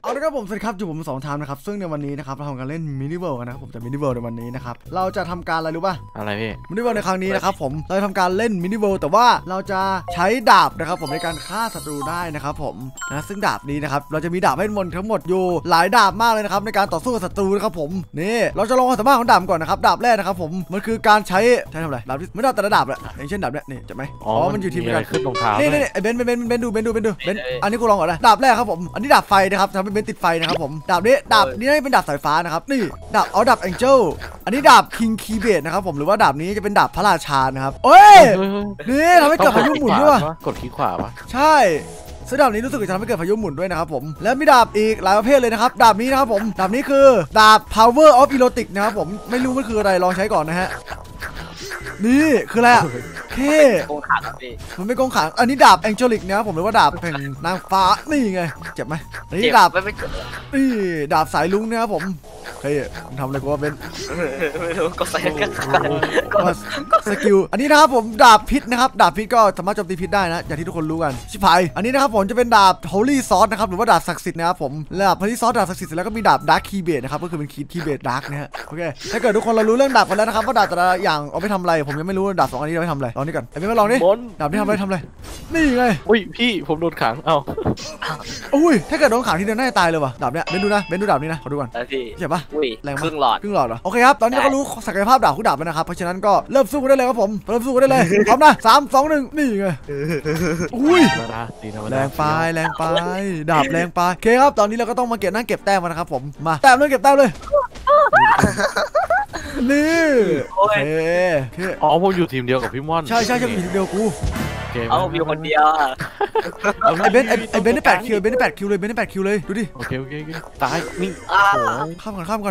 เอาละครับผมสวัสดีครับอยู่ผม2 ทามนะครับซึ่งในวันนี้นะครับเราทำการเล่นมินิเวิลด์กันนะครับผมจะมินิเวิลด์ในวันนี้นะครับเราจะทำการอะไรรู้ป่ะอะไรพี่มินิเวิลด์ในครั้งนี้นะครับผมเราจะทำการเล่นมินิเวิลด์แต่ว่าเราจะใช้ดาบนะครับผมในการฆ่าศัตรูได้นะครับผมนะซึ่งดาบนี้นะครับเราจะมีดาบให้ทั้งหมดอยู่หลายดาบมากเลยนะครับในการต่อสู้กับศัตรูนะครับผมนี่เราจะลองความสามารถของดาบก่อนนะครับดาบแรกนะครับผมมันคือการใช้ทำอะไรดาบไม่ได้แต่ละดาบแหละอย่างเช่นดาบเนี้ยนี่จะไหมอ๋อมันอยู่ทีมกันขึ้นตรงเท้านี่ไอ้เบนดูอันนี้กูลองก่อนนะดาบแรกครับผมอันนี้ดาบไฟนะครับทำให้เบนติดไฟนะครับผมดาบนี้เป็นดาบสายฟ้านะครับนี่ดาบดาบแองเจิลอันนี้ดาบคิงคีเบตนะครับผมหรือว่าดาบนี้จะเป็นดาบพระราชานะครับเอ้ยนี่ทำให้เกิดพายุหมุนด้วยว่ะกดคลิกขวาปะใช่ซึ่งดาบนี้รู้สึกจะทำให้เกิดพายุหมุนด้วยนะครับผมแล้วมีดาบอีกหลายประเภทเลยนะครับดาบนี้นะครับผมดาบนี้คือดาบ power of erotic นะครับผมไม่รู้มันคืออะไรลองใช้ก่อนนะฮะนี่คืออะไรโกงขังพี่มันไม่โกงขังอันนี้ดาบแองเจลิกนะครับผมหรือว่าดาบแห่งนางฟ้านี่ไงเจ็บไหมนี่ดาบไม่เจ็บนี่ดาบสายลุงนะครับผมเฮ้ยมึงทำอะไรกูว่าเป็นไม่รู้ก็ใส่กันสกิลอันนี้นะครับผมดาบพิษนะครับดาบพิษก็สามารถโจมตีพิษได้นะอย่างที่ทุกคนรู้กันชิบหายอันนี้นะครับผมจะเป็นดาบ Holy Sword นะครับหรือว่าดาบศักดิ์สิทธิ์นะครับผมดาบ Holy Sword ดาบศักดิ์สิทธิ์แล้วก็มีดาบ Dark Keybase นะครับก็คือเป็นKeybase Dark นะฮะโอเคถ้าเกิดทุกคนเรารู้เรื่องดาบกันแล้วนะครับว่าดาบแต่ละอย่างเอาไปทำอะไรผมยังไม่รู้ดาบ2 อันนี้เอาไปทำอะไรลองนี่ก่อนไอ้ไม่มาลองดิดาบนี่ทำอะไรนี่ไงอุ้ยพี่ผมโดนขังเอ้าอุ้ยถ้าเกิดโดนขังทีเดียวน่าจะตายเลยว่ะดาบเนี้ยเบนดูดาบนี้นะขอดูก่อนเจ็บปะแรงครึ่งหลอดเหรอโอเคครับตอนนี้เราก็รู้ศักยภาพดาบคู่ดาบแล้วนะครับเพราะฉะนั้นก็เริ่มสู้กันได้เลยครับผมเริ่มสู้กันได้เลยพร้อมนะ3 2 1นี่ไงอุ้ยแรงไปดาบแรงไปโอเคครับตอนนี้เราก็ต้องมานั่งเก็บแต้มนะครับผมมาแต้มเลยเก็บแต้มเลยนี่โอเคอ๋อผมอยู่ทีมเดียวกับพี่ม่อนใช่อยู่ทีมเดียวกูเอามีคนเดียวไอ้เบนได้8 คิวเลยดูดิโอเคตายนี่ข้ามก่อน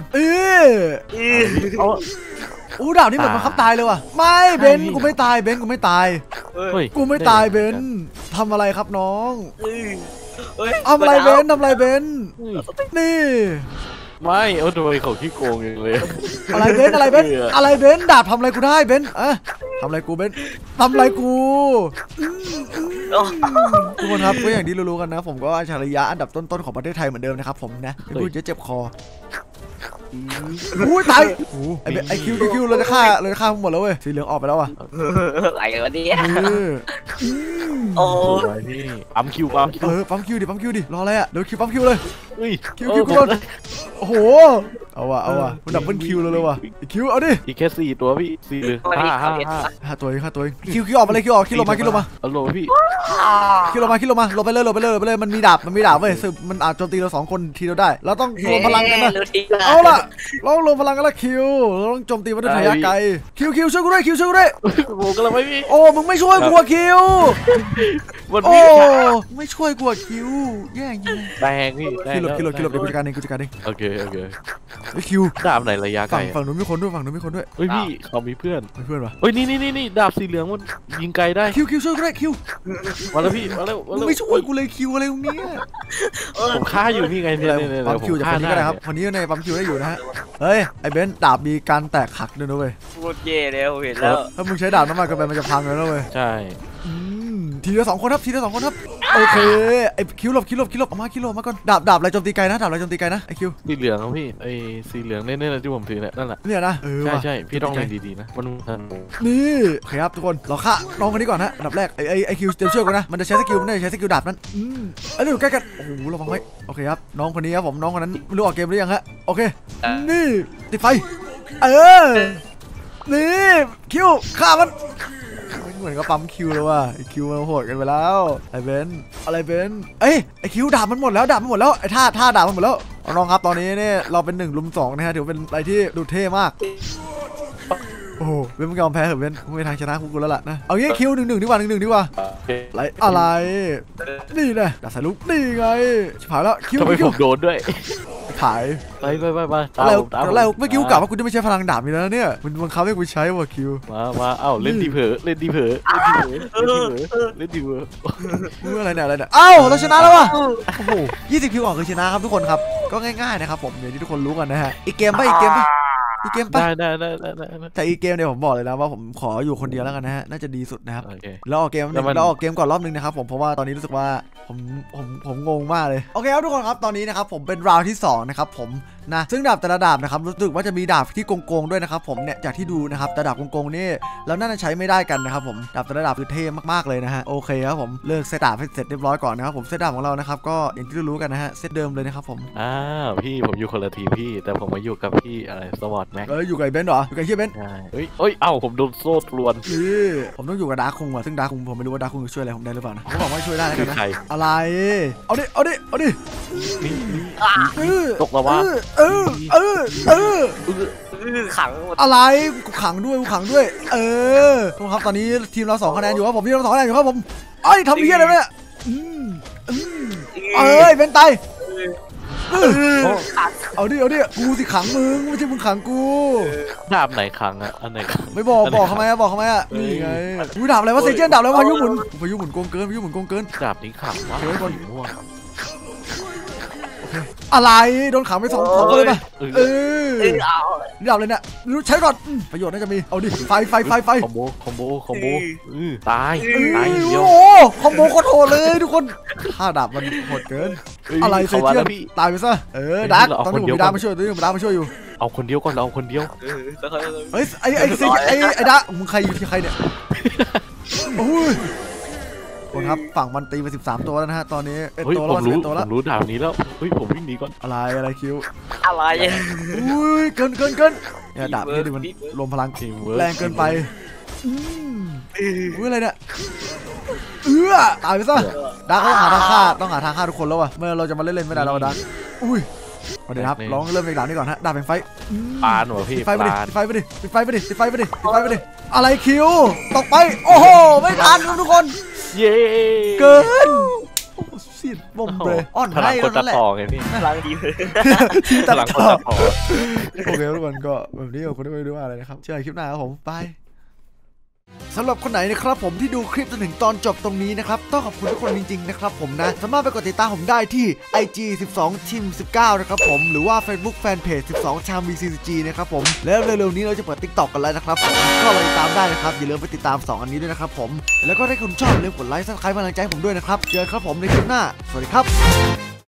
อู้ดาบนี่เหมือนมันคับตายเลยว่ะไม่เบนกูไม่ตายเบนกูไม่ตายเบนทำอะไรครับน้องทำอะไรเบนนี่ไม่โดยเขาขี้โกงอย่างเลยอะไรเบนดาบทำอะไรกูได้เบนทำอะไรกูเบนทำอะไรกูทุกคนครับก็อย่างที่รู้ๆกันนะผมก็อัจฉริยะอันดับต้นๆของประเทศไทยเหมือนเดิมนะครับผมนะไม่พูดจะเจ็บคออุ้ยตายไอคิวเลยจะฆ่าหมดแล้วเว้ยสีเหลืองออกไปแล้วอ่ะอะไรวะเนี่ยโอ้พี่ปั๊มคิวปั๊มคิวดิรออะไรอ่ะเดี๋ยวคิวปั๊มคิวเลยคิวกูโอ้โหเอาว่ะมันดับเบิลคิวเลยว่ะคิวเอาดิอีกแค่4 ตัวพี่4 หรือ5 ตัวคิวออกมาเลยคิวลงมาเอาลงพี่คิวลงมาลงไปเลยมันมีดาบเว้ยซึ่งมันอาจโจมตีเรา2 คนทีเดียวได้เราต้องรวมพลังกันนะเอาล่ะลองรวมพลังกันละคิวเราต้องโจมตีมันด้วยระยะไกลคิวช่วยกูด้วยผมกำลังไม่มีโอ้มึงไม่ช่วยกูคิวโอ้ไม่ช่วยกูคิวแย่จริงแดงพี่คิวหลบเดี๋ยวกูจัดการเองโอเคคิวดาบไหนระยะไกลฝั่งนู้นมีคนด้วยเฮ้ยพี่เขามีเพื่อนวะเฮ้ยนี่ดาบสีเหลืองมันยิงไกลได้คิวช่วยกูด้วยคิวมาแล้วพี่มาแล้วไม่ช่วยกูเลยคิวอะไรตรงนี้ผมฆ่าอยู่พี่ไงเนี่ยปั๊มคิวจากคนนี้ก็ได้ครับคนนี้ในปั๊มคิวได้อยู่นะฮะเฮ้ยไอ้เบนดาบมีการแตกหักด้วยนะเว้ยพูดเย่แล้วเห็นแล้วถ้ามึงใช้ดาบน้ำมันกันไปมันจะพังเลยนะเว้ยใช่ทีเดียว2 คนครับโอเคไอ้คิวหลบเอามาคิวหลบมาก่อนดาบอะไรโจมตีไกลนะไอ้คิวสีเหลืองครับพี่ไอ้สีเหลืองเนี่ยที่ผมถือเนี่ยนั่นแหละเนี่ยนะใช่พี่ต้องเล่นดีๆนะมันนี่โอเคครับทุกคนเราฆ่าน้องคนนี้ก่อนฮะอันดับแรกไอ้คิวเตรียมช่วยกันนะมันจะใช้สกิลดาบนั้นอันนี้อยู่ใกล้กันโอ้โหระวังไว้โอเคครับน้องคนนี้ครับผมน้องคนนั้นไม่รู้ออกเกมหรือยังฮะโอเคนี่ติดไฟนี่คิวฆ่ามันเหมือนก็ปั๊มคิวเลยว่ะไอคิวมันโหดกันไปแล้วไอเบนอะไรเบนไอคิวดาบมันหมดแล้วไอท่าดาบมันหมดแล้วน้องครับตอนนี้เนี่ยเราเป็น1 รุม 2นะฮะถือเป็นอะไรที่ดูเท่มากโอ้โหเบนมึงยอมแพ้เหรอเบนไม่มีทางชนะกูแล้วล่ะนะเอางี้คิว1 ดีกว่าอะไรนี่นะดาบสายลุกนี่ไงชิบหายแล้วคิวทำไมผมโดนด้วยขายไปแล้วเมื่อกี้กูกล่าวว่ากูจะไม่ใช้พลังดาบนี่แล้วเนี่ยมันบังคับให้กูใช้ว่ะคิวมาเอ้าเล่นดีเผลออะไรเนี่ยเอ้าเราชนะแล้วว่ะโอ้โห20 คิวออกคือชนะครับทุกคนครับก็ง่ายๆนะครับผมอย่างที่ทุกคนรู้กันนะฮะอีกเกมป่ะอีเกมปะได้แต่อีเกมเนี่ยผมบอกเลยนะว่าผมขออยู่คนเดียวแล้วกันนะฮะน่าจะดีสุดนะครับโอเคแล้วออกเกมแล้วมันแล้วออกเกมก่อนรอบนึงนะครับผมเพราะว่าตอนนี้รู้สึกว่าผมงงมากเลยโอเคครับทุกคนครับตอนนี้นะครับผมเป็นราวที่2นะครับผมนะซึ่งดาบแต่ละดาบนะครับรู้สึกว่าจะมีดาบที่โกงๆด้วยนะครับผมเนี่ยจากที่ดูนะครับแต่ดาบโกงๆนี่แล้วน่าจะใช้ไม่ได้กันนะครับผมดาบแต่ละดาบคือเท่มากๆเลยนะฮะโอเคครับผมเลิกเซตดาบให้เสร็จเรียบร้อยก่อนนะครับผมเซตดาบของเรานะครับก็อย่างที่รู้กันนะฮะเซตเดิมเลยนะครับผมอ้าวพี่ผมอยู่คนละทีมพี่แต่ผมมาอยู่กับพี่อะไรสวอตแม็กอยู่กับไอ้เบนซ์เหรออยู่กับไอ้เฮียเบนซ์ใช่เฮ้ยเอ้าผมโดนโซ่ตรวนนี่ผมต้องอยู่กับดาร์คคุงว่ะซึ่งดาร์คคุงผมไม่รู้ว่าดาร์คคุงจะช่วยอะไรผมได้หรือเปล่านะผมบอกว่าช่วยได้แล้วคืกัอนนะใครอะไรเอาดินี่เออตกแล้ววะขังหมดอะไรกูขังด้วยทุกคนครับตอนนี้ทีมเรา2 คะแนนอยู่ครับผมทีมเรา2 คะแนนอยู่ครับผมเอ้ยทำเหี้ยอะไรเนี่ยเป็นไตเอาดิกูสิขังมึงไม่ใช่มึงขังกูดาบไหนครั้งอะอันไหนครั้งไม่บอกทำไมอะนี่ไงกูดาบอะไรวะเซเจนดาบอะไรวะพายุหมุนโกงเกินดาบนี้ขังวะเฮ้ยคนสีม่วงอะไรโดนขังไป2 คนเลยป่ะเอาดาบเลยเนี่ยใช้ก่อนประโยชน์น่าจะมีเอาดิไฟคอมโบตายเดียวโอ้คอมโบโคตรโหดเลยทุกคนถ้าดาบมันโหดเกินอะไรเซเจียนตายไปซะดักตอนนี้ผมมีดาบมาช่วยอยู่เอาคนเดียวก่อนเอาคนเดียวเฮ้ยไอ้ดักมึงใครอยู่ที่ใครเนี่ยโอ้ยคนครับฝั่งมันตีไป13 ตัวแล้วนะฮะตอนนี้เป็นเฮ้ยตัวผแล้วมรู้ตัวแล้วดาบนี้แล้วเฮ้ยผมวิ่งหนีก่อนอะไรคิวอะไรอุ้ยเกินเนี่ยดาบนี่ดิมันรวมพลังแรงเกินไปอะไรเนี่ยตายไปซะดักต้องหาทางฆ่าทุกคนแล้วว่ะเมื่อเราจะมาเล่นไม่ได้เราดักอุ้ยสวัสดีครับลองเริ่มจากดาบนี้ก่อนฮะดาบแห่งไฟปานหัวพี่ไฟไปดิอะไรคิวตกไปโอ้โหไม่ทันทุกคนเย้เกินสิบอมเลยอ่อนพลัให้งคนแล้วตันั่ดนแหละต่อไงพี่พลังดีทีมพตัดลังคนต่อตัดต่อโอเคทุกคนก็แบบนี้คนที่ไม่รู้ว่าอะไรนะครับเจอกันคลิปหน้าครับผมบายสำหรับคนไหนนะครับผมที่ดูคลิปจนถึงตอนจบตรงนี้นะครับต้องขอบคุณทุกคนจริงๆนะครับผมนะสามารถไปกดติดตามผมได้ที่ IG 12 Team 19นะครับผมหรือว่า Facebook Fanpage 12 Cham VCG นะครับผมแล้วเร็วๆนี้เราจะเปิด TikTok กันแล้วนะครับผมก็ไปติดตามได้นะครับอย่าลืมไปติดตาม2 อันนี้ด้วยนะครับผมแล้วก็ถ้าคุณชอบอย่าลืมกดไลค์ Subscribe กำลังใจให้ผมด้วยนะครับเจอกันครับผมในคลิปหน้าสวัสดีครับ